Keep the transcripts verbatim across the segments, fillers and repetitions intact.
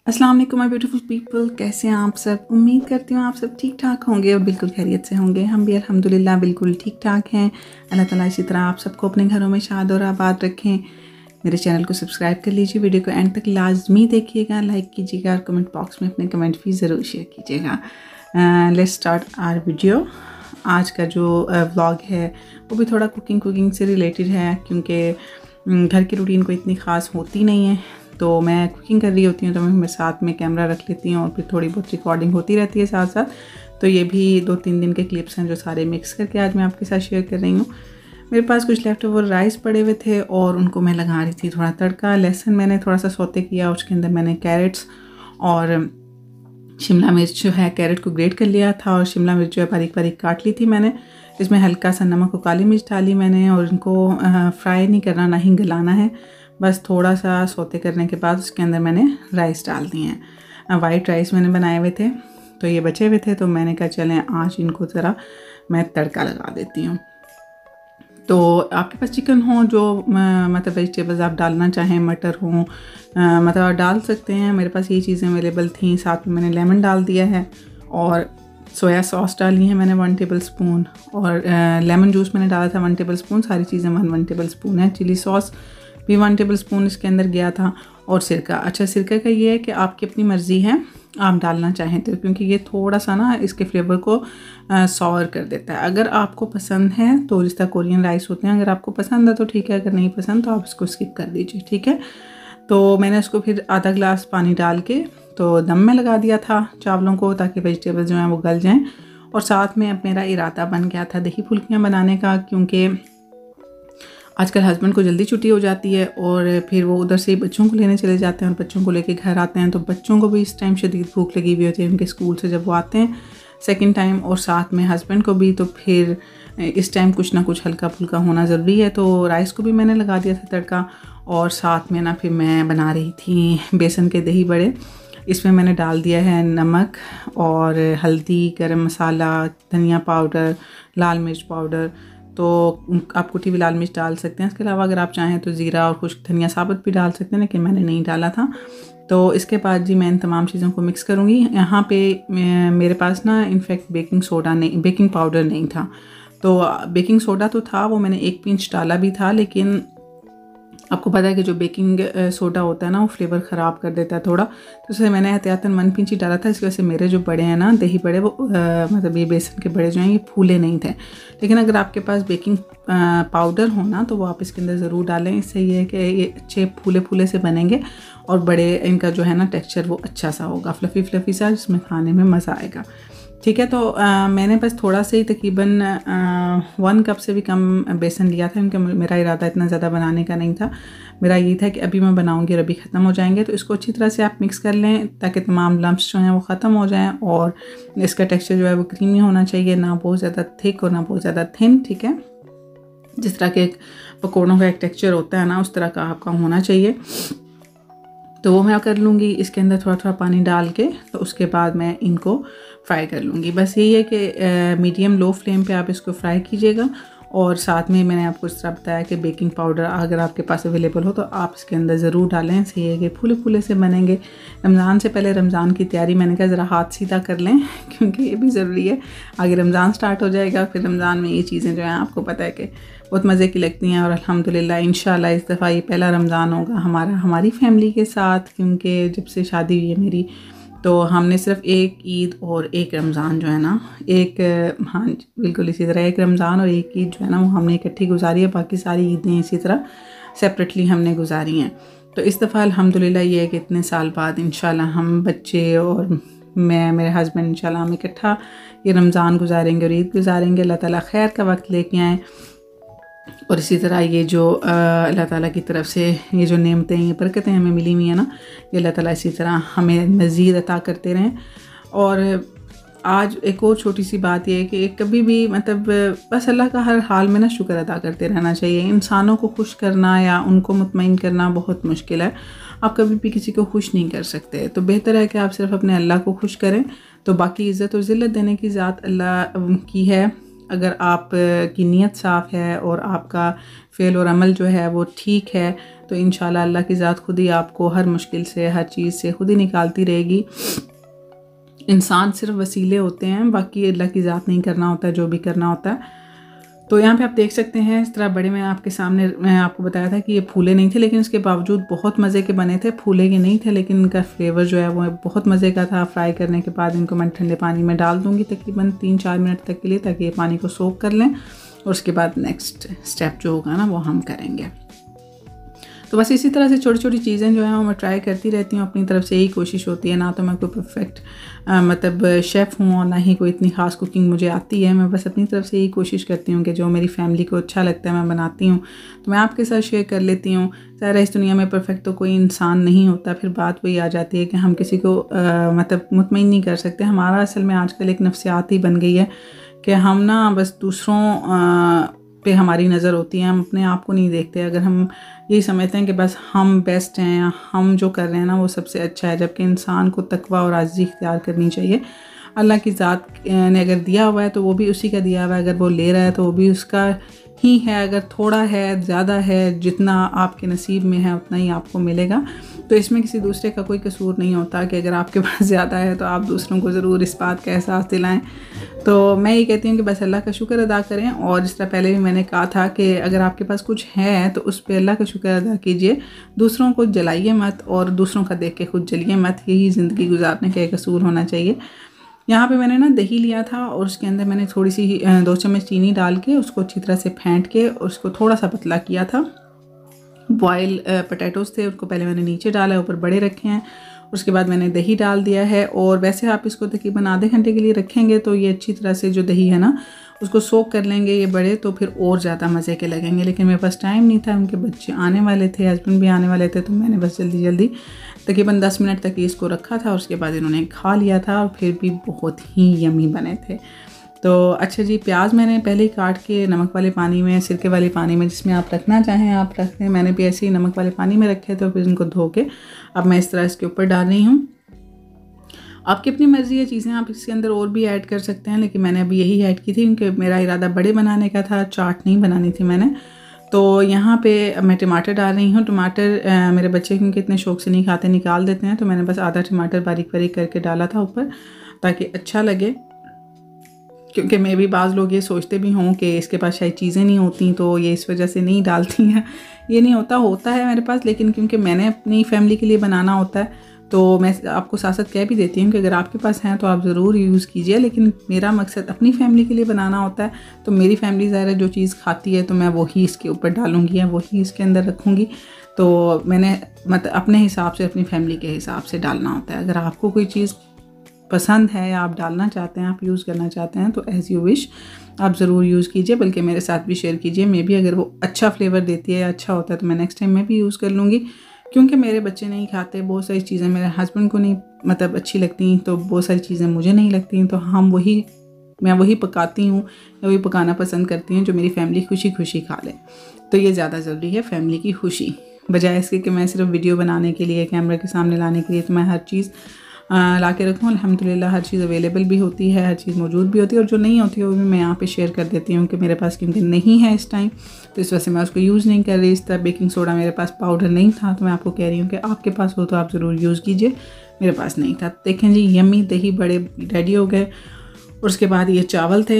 अस्सलाम वालेकुम my beautiful people, कैसे हैं आप सब। उम्मीद करती हूँ आप सब ठीक ठाक होंगे और बिल्कुल खैरियत से होंगे। हम भी अल्हम्दुलिल्लाह बिल्कुल ठीक ठाक हैं। अल्लाह ताला इसी तरह आप सबको अपने घरों में शाद और आबाद रखें। मेरे चैनल को सब्सक्राइब कर लीजिए, वीडियो को एंड तक लाजमी देखिएगा, लाइक कीजिएगा और कमेंट बॉक्स में अपने कमेंट भी ज़रूर शेयर कीजिएगा। Let's start our video. आज का जो व्लॉग uh, है वो भी थोड़ा कुकिंग कुकिंग से रिलेटेड है, क्योंकि घर की रूटीन कोई इतनी ख़ास होती नहीं है। तो मैं कुकिंग कर रही होती हूँ तो मैं मेरे साथ में कैमरा रख लेती हूँ और फिर थोड़ी बहुत रिकॉर्डिंग होती रहती है साथ साथ। तो ये भी दो तीन दिन के क्लिप्स हैं जो सारे मिक्स करके आज मैं आपके साथ शेयर कर रही हूँ। मेरे पास कुछ लेफ्ट ओवर राइस पड़े हुए थे और उनको मैं लगा रही थी थोड़ा तड़का। लहसुन मैंने थोड़ा सा सौते किया, उसके अंदर मैंने कैरेट्स और शिमला मिर्च जो है, कैरेट को ग्रेट कर लिया था और शिमला मिर्च जो है बारीक बारीक काट ली थी मैंने। इसमें हल्का सा नमक और काली मिर्च डाली मैंने और इनको फ्राई नहीं करना, ना ही गलाना है, बस थोड़ा सा सौते करने के बाद उसके अंदर मैंने राइस डाल दिए हैं। वाइट राइस मैंने बनाए हुए थे तो ये बचे हुए थे, तो मैंने कहा चलें आज इनको ज़रा मैं तड़का लगा देती हूँ। तो आपके पास चिकन हो, जो मतलब वेजिटेबल्स आप डालना चाहें, मटर हो, मतलब आप डाल सकते हैं। मेरे पास ये चीज़ें अवेलेबल थी। साथ में मैंने लेमन डाल दिया है और सोया सॉस डाली है मैंने वन टेबल स्पून, और लेमन जूस मैंने डाला था वन टेबल स्पून। सारी चीज़ें वन वन टेबल स्पून है। चिली सॉस भी वन टेबल स्पून इसके अंदर गया था और सिरका। अच्छा, सिरका का ये है कि आपकी अपनी मर्ज़ी है, आप डालना चाहें तो, क्योंकि ये थोड़ा सा ना इसके फ्लेवर को सॉर कर देता है। अगर आपको पसंद है तो जिस तरह कोरियन राइस होते हैं, अगर आपको पसंद है तो ठीक है, अगर नहीं पसंद तो आप इसको स्किप कर दीजिए, ठीक है। तो मैंने इसको फिर आधा गिलास पानी डाल के तो दम में लगा दिया था चावलों को, ताकि वेजिटेबल जो हैं वो गल जाएँ। और साथ में अब मेरा इरादा बन गया था दही फुल्कियाँ बनाने का, क्योंकि आजकल हस्बैंड को जल्दी छुट्टी हो जाती है और फिर वो उधर से बच्चों को लेने चले जाते हैं और बच्चों को लेके घर आते हैं। तो बच्चों को भी इस टाइम शदीद भूख लगी हुई होती है उनके स्कूल से जब वो आते हैं सेकंड टाइम, और साथ में हस्बैंड को भी। तो फिर इस टाइम कुछ ना कुछ हल्का फुल्का होना ज़रूरी है। तो राइस को भी मैंने लगा दिया था तड़का, और साथ में ना फिर मैं बना रही थी बेसन के दही बड़े। इसमें मैंने डाल दिया है नमक और हल्दी, गरम मसाला, धनिया पाउडर, लाल मिर्च पाउडर। तो आप कुटी हुई लाल मिर्च डाल सकते हैं। इसके अलावा अगर आप चाहें तो ज़ीरा और खुश्क धनिया साबुत भी डाल सकते हैं, लेकिन मैंने नहीं डाला था। तो इसके बाद जी मैं इन तमाम चीज़ों को मिक्स करूँगी। यहाँ पे मेरे पास ना इनफैक्ट बेकिंग सोडा नहीं, बेकिंग पाउडर नहीं था। तो बेकिंग सोडा तो था, वो मैंने एक पिंच डाला भी था, लेकिन आपको पता है कि जो बेकिंग सोडा होता है ना वो फ्लेवर ख़राब कर देता है थोड़ा। तो इसलिए मैंने एहतियातन वन पिंच ही डाला था। इस वजह से मेरे जो बड़े हैं ना दही बड़े, वो आ, मतलब ये बेसन के बड़े जो हैं ये फूले नहीं थे। लेकिन अगर आपके पास बेकिंग पाउडर हो ना तो वो आप इसके अंदर ज़रूर डालें। इससे ये है कि ये अच्छे फूले फूले से बनेंगे और बड़े इनका जो है ना टेक्स्चर वो अच्छा सा होगा, फ्लफ़ी फ्लफ़ी सा, जिसमें खाने में मज़ा आएगा, ठीक है। तो आ, मैंने बस थोड़ा सा ही तकरीबन वन कप से भी कम बेसन लिया था, क्योंकि मेरा इरादा इतना ज़्यादा बनाने का नहीं था। मेरा ये था कि अभी मैं बनाऊंगी और अभी ख़त्म हो जाएंगे। तो इसको अच्छी तरह से आप मिक्स कर लें ताकि तमाम लम्प्स जो हैं वो ख़त्म हो जाएं, और इसका टेक्स्चर जो है वो क्रीमी होना चाहिए, ना बहुत ज़्यादा थिक और ना बहुत ज़्यादा थिन, ठीक है। जिस तरह के एक पकौड़ों का एक टेक्स्चर होता है ना, उस तरह का आपका होना चाहिए। तो वो मैं कर लूँगी इसके अंदर थोड़ा थोड़ा पानी डाल के। तो उसके बाद मैं इनको फ्राई कर लूँगी। बस यही है कि मीडियम लो फ्लेम पे आप इसको फ्राई कीजिएगा। और साथ में मैंने आपको इस तरह बताया कि बेकिंग पाउडर अगर आपके पास अवेलेबल हो तो आप इसके अंदर ज़रूर डालें। इससे ये है कि फूले फूले से बनेंगे। रमज़ान से पहले रमज़ान की तैयारी मैंने कहा ज़रा हाथ सीधा कर लें, क्योंकि ये भी ज़रूरी है। आगे रमज़ान स्टार्ट हो जाएगा, फिर रमज़ान में ये चीज़ें जो हैं आपको पता है कि बहुत मज़े की लगती हैं। और अल्हम्दुलिल्लाह इंशाल्लाह इस दफ़ा ये पहला रमज़ान होगा हमारा हमारी फैमिली के साथ, क्योंकि जब से शादी हुई है मेरी तो हमने सिर्फ एक ईद और एक रमज़ान जो है ना, एक हाँ बिल्कुल इसी तरह एक रमज़ान और एक ईद जो है ना वो हमने इकट्ठी गुजारी है। बाकी सारी ईदें इसी तरह सेपरेटली हमने गुजारी हैं। तो इस दफ़ा अल्हम्दुलिल्लाह ये है कि इतने साल बाद इंशाल्लाह हम बच्चे और मैं, मेरे हस्बैंड, इंशाल्लाह हम इकट्ठा ये रमज़ान गुजारेंगे और ईद गुजारेंगे। अल्लाह ताला खैर का वक्त लेके आएँ, और इसी तरह ये जो अल्लाह ताला की तरफ से ये जो नेमतें, ये बरकतें हमें मिली हुई हैं ना, ये अल्लाह ताला इसी तरह हमें मज़ीद अता करते रहें। और आज एक और छोटी सी बात ये है कि कभी भी मतलब बस अल्लाह का हर हाल में ना शुक्र अदा करते रहना चाहिए। इंसानों को खुश करना या उनको मुतमईन करना बहुत मुश्किल है। आप कभी भी किसी को खुश नहीं कर सकते। तो बेहतर है कि आप सिर्फ अपने अल्लाह को खुश करें। तो बाकी इज़्ज़त और ज़िल्लत देने की ज़ात अल्लाह की है, अगर आप की नीयत साफ़ है और आपका फ़ेल और अमल जो है वो ठीक है तो इंशाल्लाह अल्लाह की ज़ात खुद ही आपको हर मुश्किल से, हर चीज़ से खुद ही निकालती रहेगी। इंसान सिर्फ वसीले होते हैं, बाकी अल्लाह की ज़ात नहीं करना होता है जो भी करना होता है। तो यहाँ पे आप देख सकते हैं इस तरह बड़े, मैं आपके सामने मैं आपको बताया था कि ये फूले नहीं थे, लेकिन इसके बावजूद बहुत मज़े के बने थे। फूले के नहीं थे लेकिन इनका फ्लेवर जो है वो बहुत मज़े का था। फ्राई करने के बाद इनको मैं ठंडे पानी में डाल दूँगी तकरीबन तीन चार मिनट तक के लिए, ताकि ये पानी को सोख कर लें और उसके बाद नेक्स्ट स्टेप जो होगा ना वो हम करेंगे। तो बस इसी तरह से छोटी छोटी चीज़ें जो हैं वो मैं ट्राई करती रहती हूँ। अपनी तरफ से यही कोशिश होती है, ना तो मैं कोई परफेक्ट मतलब शेफ़ हूँ और ना ही कोई इतनी ख़ास कुकिंग मुझे आती है। मैं बस अपनी तरफ से यही कोशिश करती हूँ कि जो मेरी फैमिली को अच्छा लगता है मैं बनाती हूँ तो मैं आपके साथ शेयर कर लेती हूँ। ज़ाहिर है इस दुनिया में परफेक्ट तो कोई इंसान नहीं होता, फिर बात वही आ जाती है कि हम किसी को आ, मतलब मुतमईन नहीं कर सकते। हमारा असल में आजकल एक नफ्सियात ही बन गई है कि हम ना बस दूसरों आ, पे हमारी नज़र होती है, हम अपने आप को नहीं देखते। अगर हम यही समझते हैं कि बस हम बेस्ट हैं या हम जो कर रहे हैं ना वो सबसे अच्छा है, जबकि इंसान को तकवा और आज़ी इख्तियार करनी चाहिए। अल्लाह की ज़ात ने अगर दिया हुआ है तो वो भी उसी का दिया हुआ है, अगर वो ले रहा है तो वो भी उसका ही है। अगर थोड़ा है, ज़्यादा है, जितना आपके नसीब में है उतना ही आपको मिलेगा। तो इसमें किसी दूसरे का कोई कसूर नहीं होता कि अगर आपके पास ज़्यादा है तो आप दूसरों को ज़रूर इस बात का एहसास दिलाएं। तो मैं ये कहती हूँ कि बस अल्लाह का शुक्र अदा करें, और जिस तरह पहले भी मैंने कहा था कि अगर आपके पास कुछ है तो उस पर अल्लाह का शुक्र अदा कीजिए, दूसरों को जलाइए मत और दूसरों का देख के खुद जलिए मत। यही ज़िंदगी गुजारने का एक असूल होना चाहिए। यहाँ पे मैंने ना दही लिया था और उसके अंदर मैंने थोड़ी सी दो चम्मच चीनी डाल के उसको अच्छी तरह से फेंट के उसको थोड़ा सा पतला किया था। बॉयल पोटैटोज़ थे, उसको पहले मैंने नीचे डाला, ऊपर बड़े रखे हैं। उसके बाद मैंने दही डाल दिया है, और वैसे आप इसको तकरीबन आधे घंटे के लिए रखेंगे तो ये अच्छी तरह से जो दही है ना उसको सोक कर लेंगे ये बड़े, तो फिर और ज़्यादा मज़े के लगेंगे। लेकिन मेरे पास टाइम नहीं था, उनके बच्चे आने वाले थे, हस्बैंड भी आने वाले थे, तो मैंने बस जल्दी जल्दी तकरीबन दस मिनट तक इसको रखा था। उसके बाद इन्होंने खा लिया था और फिर भी बहुत ही यमी बने थे। तो अच्छा जी, प्याज मैंने पहले ही काट के नमक वाले पानी में, सिरके वाले पानी में, जिसमें आप रखना चाहें आप रख लें। मैंने भी ऐसे ही नमक वाले पानी में रखे, तो फिर इनको धो के अब मैं इस तरह इसके ऊपर डाल रही हूँ। आपकी अपनी मर्ज़ी है, चीज़ें आप इसके अंदर और भी ऐड कर सकते हैं, लेकिन मैंने अभी यही ऐड की थी क्योंकि मेरा इरादा बड़े बनाने का था, चाट नहीं बनानी थी मैंने। तो यहाँ पे मैं टमाटर डाल रही हूँ। टमाटर आ, मेरे बच्चे क्योंकि इतने शौक से नहीं खाते, निकाल देते हैं, तो मैंने बस आधा टमाटर बारीक बारीक करके डाला था ऊपर ताकि अच्छा लगे। क्योंकि मे भी बाज़ लोग ये सोचते भी हों कि इसके पास शायद चीज़ें नहीं होती तो ये इस वजह से नहीं डालती हैं। ये नहीं होता, होता है मेरे पास, लेकिन क्योंकि मैंने अपनी फैमिली के लिए बनाना होता है तो मैं आपको साथ साथ कह भी देती हूँ कि अगर आपके पास हैं तो आप ज़रूर यूज़ कीजिए। लेकिन मेरा मकसद अपनी फैमिली के लिए बनाना होता है, तो मेरी फैमिली ज़ाहिर है जो चीज़ खाती है तो मैं वही इसके ऊपर डालूँगी या वही इसके अंदर रखूँगी। तो मैंने मतलब अपने हिसाब से, अपनी फैमिली के हिसाब से डालना होता है। अगर आपको कोई चीज़ पसंद है या आप डालना चाहते हैं, आप यूज़ करना चाहते हैं, तो एज़ यू विश आप ज़रूर यूज़ कीजिए, बल्कि मेरे साथ भी शेयर कीजिए। मे भी अगर वो अच्छा फ्लेवर देती है या अच्छा होता है तो मैं नेक्स्ट टाइम मैं भी यूज़ कर लूँगी। क्योंकि मेरे बच्चे नहीं खाते, बहुत सारी चीज़ें मेरे हस्बैंड को नहीं मतलब अच्छी लगती, तो बहुत सारी चीज़ें मुझे नहीं लगती, तो हम वही मैं वही पकाती हूँ या वही पकाना पसंद करती हूँ जो मेरी फैमिली खुशी खुशी खा ले। तो ये ज़्यादा ज़रूरी है, फैमिली की खुशी, बजाय इसके कि मैं सिर्फ वीडियो बनाने के लिए, कैमरे के सामने लाने के लिए तो मैं हर चीज़ ला के रखूँ। अल्हम्दुलिल्लाह हर चीज़ अवेलेबल भी होती है, हर चीज़ मौजूद भी होती है, और जो नहीं होती है वो भी मैं यहाँ पे शेयर कर देती हूँ कि मेरे पास क्योंकि नहीं है इस टाइम, तो इस वजह से मैं उसको यूज़ नहीं कर रही। इस तरह बेकिंग सोडा मेरे पास पाउडर नहीं था, तो मैं आपको कह रही हूँ कि आपके पास हो तो आप ज़रूर यूज़ कीजिए, मेरे पास नहीं था। देखें जी, यम्मी दही बड़े रेडी हो गए। और उसके बाद ये चावल थे,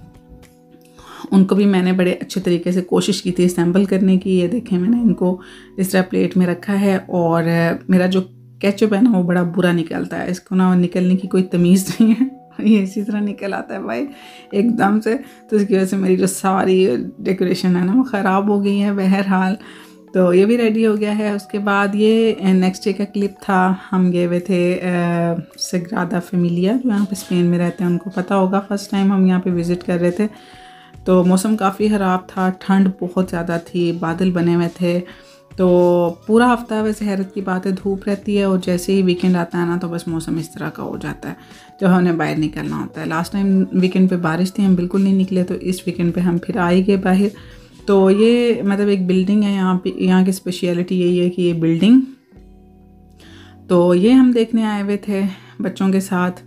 उनको भी मैंने बड़े अच्छे तरीके से कोशिश की थी असेंबल करने की। ये देखें, मैंने इनको इस तरह प्लेट में रखा है, और मेरा जो केचप है ना वो बड़ा बुरा निकलता है, इसको ना निकलने की कोई तमीज़ नहीं है, ये इसी तरह निकल आता है भाई एकदम से। तो इसकी वजह से मेरी जो सारी डेकोरेशन है ना वो ख़राब हो गई है। बहरहाल तो ये भी रेडी हो गया है। उसके बाद ये नेक्स्ट डे का क्लिप था, हम गए हुए थे सेग्रादा फैमिलिया, जो यहाँ पे स्पेन में रहते हैं, उनको पता होगा। फ़र्स्ट टाइम हम यहाँ पे विज़िट कर रहे थे, तो मौसम काफ़ी ख़राब था, ठंड बहुत ज़्यादा थी, बादल बने हुए थे। तो पूरा हफ्ता वैसे हैरत की बात है धूप रहती है, और जैसे ही वीकेंड आता है ना तो बस मौसम इस तरह का हो जाता है जब हमें बाहर निकलना होता है। लास्ट टाइम वीकेंड पे बारिश थी, हम बिल्कुल नहीं निकले, तो इस वीकेंड पे हम फिर आए गए बाहर। तो ये मतलब एक बिल्डिंग है यहाँ पे, यहाँ की स्पेशलिटी यही है कि ये बिल्डिंग, तो ये हम देखने आए हुए थे बच्चों के साथ।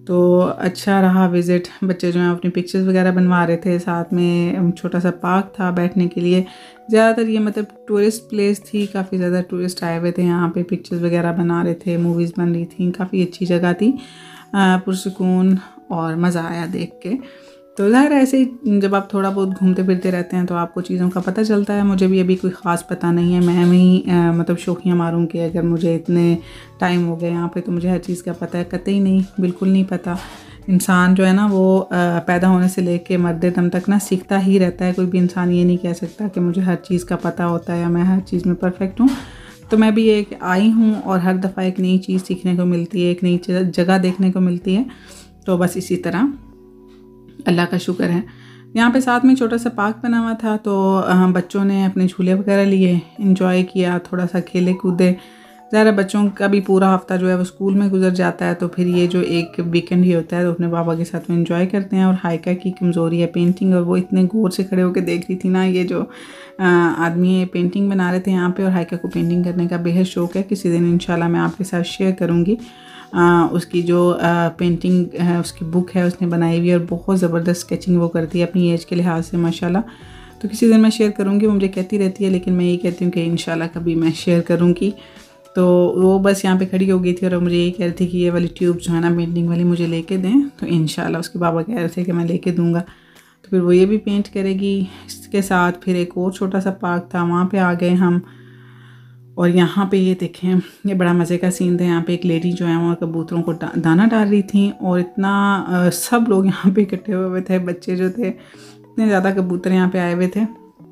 तो अच्छा रहा विज़िट। बच्चे जो हैं अपनी पिक्चर्स वगैरह बनवा रहे थे, साथ में छोटा सा पार्क था बैठने के लिए। ज़्यादातर ये मतलब टूरिस्ट प्लेस थी, काफ़ी ज़्यादा टूरिस्ट आए हुए थे यहाँ पे, पिक्चर्स वगैरह बना रहे थे, मूवीज़ बन रही थी, काफ़ी अच्छी जगह थी, पुरसुकून और मज़ा आया देख के। तो ज़ाहिर है ऐसे ही जब आप थोड़ा बहुत घूमते फिरते रहते हैं तो आपको चीज़ों का पता चलता है। मुझे भी अभी कोई ख़ास पता नहीं है, मैं भी आ, मतलब शौकियाँ मारूँ कि अगर मुझे इतने टाइम हो गए यहाँ पे तो मुझे हर चीज़ का पता है, कतई नहीं, बिल्कुल नहीं पता। इंसान जो है ना वो आ, पैदा होने से लेके मरते दम तक ना सीखता ही रहता है। कोई भी इंसान ये नहीं कह सकता कि मुझे हर चीज़ का पता होता है या मैं हर चीज़ में परफेक्ट हूँ। तो मैं भी एक आई हूँ और हर दफ़ा एक नई चीज़ सीखने को मिलती है, एक नई जगह देखने को मिलती है। तो बस इसी तरह अल्लाह का शुक्र है। यहाँ पे साथ में छोटा सा पार्क बना हुआ था, तो बच्चों ने अपने झूले वगैरह लिए, एंजॉय किया, थोड़ा सा खेले कूदे। ज़रा बच्चों का भी पूरा हफ्ता जो है वो स्कूल में गुजर जाता है, तो फिर ये जो एक वीकेंड ही होता है तो अपने बाबा के साथ में एंजॉय करते हैं। और हाइका की कमज़ोरी है पेंटिंग, और वो इतने गौर से खड़े होकर देख रही थी ना, ये जो आदमी पेंटिंग बना रहे थे यहाँ पे। और हाइका को पेंटिंग करने का बेहद शौक़ है, किसी दिन इंशाल्लाह मैं आपके साथ शेयर करूँगी आ, उसकी जो आ, पेंटिंग है, उसकी बुक है उसने बनाई हुई है, और बहुत ज़बरदस्त स्केचिंग वो करती है अपनी एज के लिहाज से माशाल्लाह। तो किसी दिन मैं शेयर करूँगी, वो मुझे कहती रहती है, लेकिन मैं ये कहती हूँ कि इंशाल्लाह कभी मैं शेयर करूँगी। तो वो बस यहाँ पे खड़ी हो गई थी और मुझे यही कह रही थी कि ये वाली ट्यूब जो है ना पेंटिंग वाली मुझे लेके दें, तो इंशाल्लाह उसके बाबा कह रहे थे कि मैं लेके दूँगा। तो फिर वो ये भी पेंट करेगी। इसके साथ फिर एक और छोटा सा पार्क था, वहाँ पर आ गए हम। और यहाँ पे ये देखें, ये बड़ा मज़े का सीन था। यहाँ पे एक लेडी जो है वो कबूतरों को दा, दाना डाल रही थी, और इतना आ, सब लोग यहाँ पे इकट्ठे हुए थे, बच्चे जो थे, इतने ज़्यादा कबूतर यहाँ पे आए हुए थे।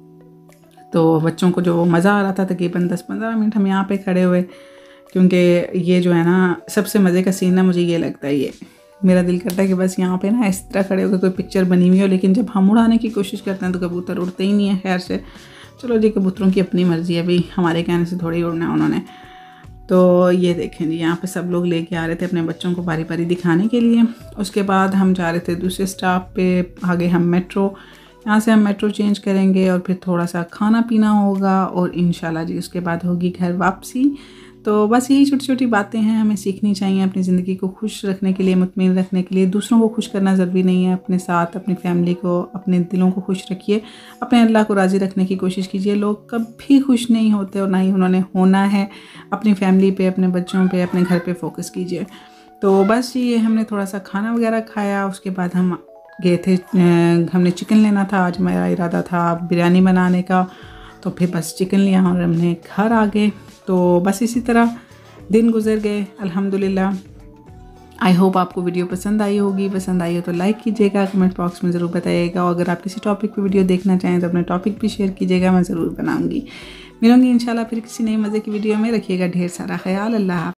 तो बच्चों को जो मज़ा आ रहा था, तकरीबन दस पंद्रह मिनट हम यहाँ पे खड़े हुए, क्योंकि ये जो है ना सबसे मज़े का सीन ना मुझे ये लगता है। ये मेरा दिल करता है कि बस यहाँ पे ना इस तरह खड़े होकर कोई पिक्चर बनी हुई हो, लेकिन जब हम उड़ाने की कोशिश करते हैं तो कबूतर उड़ते ही नहीं है। खैर से चलो जी, कबूतरों की अपनी मर्ज़ी है, भाई हमारे कहने से थोड़ी उड़ना है उन्होंने। तो ये देखें जी, यहाँ पे सब लोग लेके आ रहे थे अपने बच्चों को बारी बारी दिखाने के लिए। उसके बाद हम जा रहे थे दूसरे स्टॉप पे, आगे हम मेट्रो, यहाँ से हम मेट्रो चेंज करेंगे और फिर थोड़ा सा खाना पीना होगा, और इंशाल्लाह जी उसके बाद होगी घर वापसी। तो बस यही छोटी छोटी बातें हैं, हमें सीखनी चाहिए अपनी ज़िंदगी को खुश रखने के लिए, मुतमईन रखने के लिए। दूसरों को खुश करना ज़रूरी नहीं है, अपने साथ अपनी फैमिली को, अपने दिलों को खुश रखिए, अपने अल्लाह को राज़ी रखने की कोशिश कीजिए। लोग कभी खुश नहीं होते और ना ही उन्होंने होना है। अपनी फैमिली पे, अपने बच्चों पे, अपने घर पे फोकस कीजिए। तो बस ये हमने थोड़ा सा खाना वगैरह खाया। उसके बाद हम गए थे, हमने चिकन लेना था, आज मेरा इरादा था बिरयानी बनाने का, तो फिर बस चिकन लिया और हमने घर आ गए। तो बस इसी तरह दिन गुजर गए अल्हम्दुलिल्लाह। आई होप आपको वीडियो पसंद आई होगी। पसंद आई हो तो लाइक कीजिएगा, कमेंट बॉक्स में ज़रूर बताइएगा, और अगर आप किसी टॉपिक पे वीडियो देखना चाहें तो अपने टॉपिक भी शेयर कीजिएगा, मैं ज़रूर बनाऊंगी। मिलूंगी इंशाल्लाह फिर किसी नई मज़े की वीडियो में। रखिएगा ढेर सारा ख्याल। अल्लाह।